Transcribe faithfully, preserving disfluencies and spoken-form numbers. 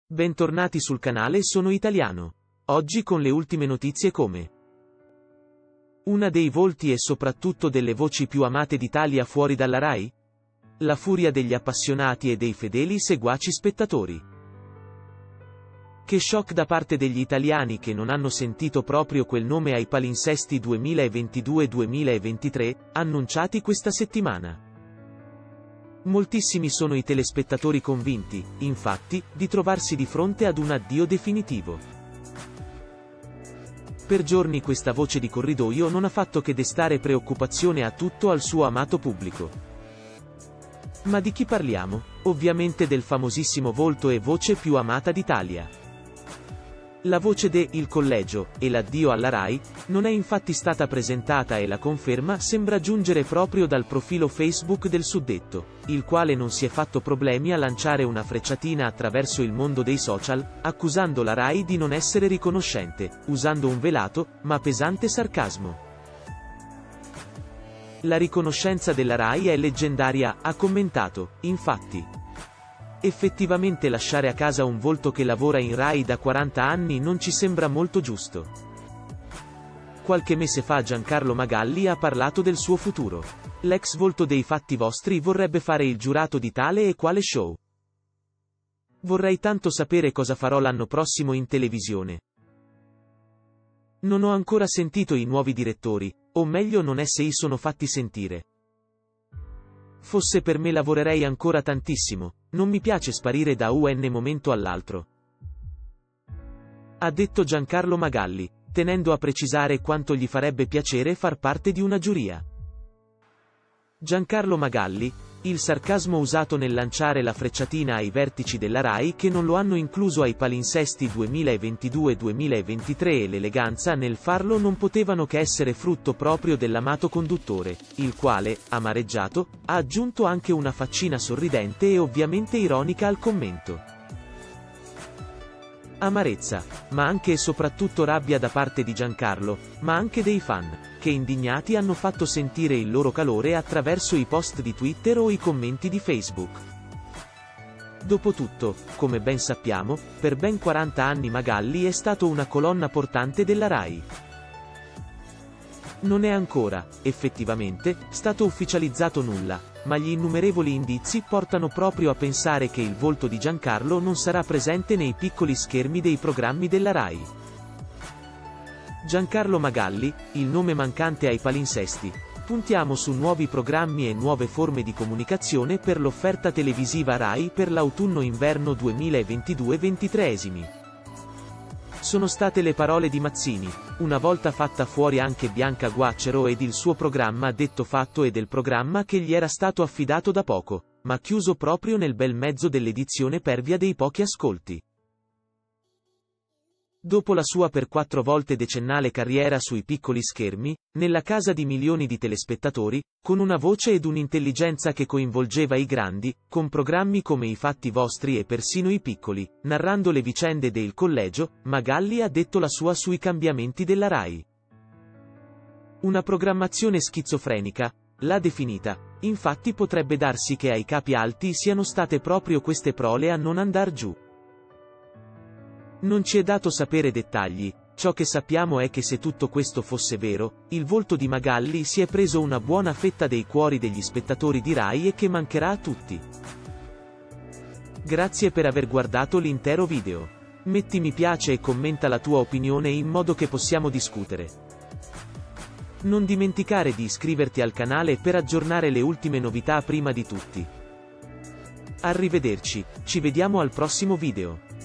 Bentornati sul canale Sono Italiano. Oggi con le ultime notizie come una dei volti e soprattutto delle voci più amate d'Italia fuori dalla Rai? La furia degli appassionati e dei fedeli seguaci spettatori. Che shock da parte degli italiani che non hanno sentito proprio quel nome ai palinsesti duemilaventidue duemilaventitré, annunciati questa settimana. Moltissimi sono i telespettatori convinti, infatti, di trovarsi di fronte ad un addio definitivo. Per giorni questa voce di corridoio non ha fatto che destare preoccupazione a tutto al suo amato pubblico. Ma di chi parliamo? Ovviamente del famosissimo volto e voce più amata d'Italia. La voce de Il Collegio, e l'addio alla Rai, non è infatti stata presentata e la conferma sembra giungere proprio dal profilo Facebook del suddetto, il quale non si è fatto problemi a lanciare una frecciatina attraverso il mondo dei social, accusando la Rai di non essere riconoscente, usando un velato, ma pesante sarcasmo. La riconoscenza della Rai è leggendaria, ha commentato, infatti. Effettivamente lasciare a casa un volto che lavora in Rai da quaranta anni non ci sembra molto giusto. Qualche mese fa Giancarlo Magalli ha parlato del suo futuro. L'ex volto dei Fatti Vostri vorrebbe fare il giurato di tale e quale show. Vorrei tanto sapere cosa farò l'anno prossimo in televisione. Non ho ancora sentito i nuovi direttori, o meglio non è se i sono fatti sentire. Fosse per me lavorerei ancora tantissimo, non mi piace sparire da un momento all'altro. Ha detto Giancarlo Magalli, tenendo a precisare quanto gli farebbe piacere far parte di una giuria. Giancarlo Magalli, il sarcasmo usato nel lanciare la frecciatina ai vertici della Rai che non lo hanno incluso ai palinsesti duemilaventidue duemilaventitré e l'eleganza nel farlo non potevano che essere frutto proprio dell'amato conduttore, il quale, amareggiato, ha aggiunto anche una faccina sorridente e ovviamente ironica al commento. Amarezza, ma anche e soprattutto rabbia da parte di Giancarlo, ma anche dei fan, che indignati hanno fatto sentire il loro calore attraverso i post di Twitter o i commenti di Facebook. Dopotutto, come ben sappiamo, per ben quaranta anni Magalli è stato una colonna portante della Rai. Non è ancora, effettivamente, stato ufficializzato nulla, ma gli innumerevoli indizi portano proprio a pensare che il volto di Giancarlo non sarà presente nei piccoli schermi dei programmi della Rai. Giancarlo Magalli, il nome mancante ai palinsesti. Puntiamo su nuovi programmi e nuove forme di comunicazione per l'offerta televisiva Rai per l'autunno-inverno duemilaventidue ventitré. Sono state le parole di Mazzini, una volta fatta fuori anche Bianca Guaccero ed il suo programma Detto Fatto e del programma che gli era stato affidato da poco, ma chiuso proprio nel bel mezzo dell'edizione per via dei pochi ascolti. Dopo la sua per quattro volte decennale carriera sui piccoli schermi, nella casa di milioni di telespettatori, con una voce ed un'intelligenza che coinvolgeva i grandi, con programmi come I Fatti Vostri e persino i piccoli, narrando le vicende del Collegio, Magalli ha detto la sua sui cambiamenti della Rai. Una programmazione schizofrenica, l'ha definita, infatti potrebbe darsi che ai capi alti siano state proprio queste prole a non andar giù. Non ci è dato sapere dettagli, ciò che sappiamo è che se tutto questo fosse vero, il volto di Magalli si è preso una buona fetta dei cuori degli spettatori di Rai e che mancherà a tutti. Grazie per aver guardato l'intero video. Metti mi piace e commenta la tua opinione in modo che possiamo discutere. Non dimenticare di iscriverti al canale per aggiornare le ultime novità prima di tutti. Arrivederci, ci vediamo al prossimo video.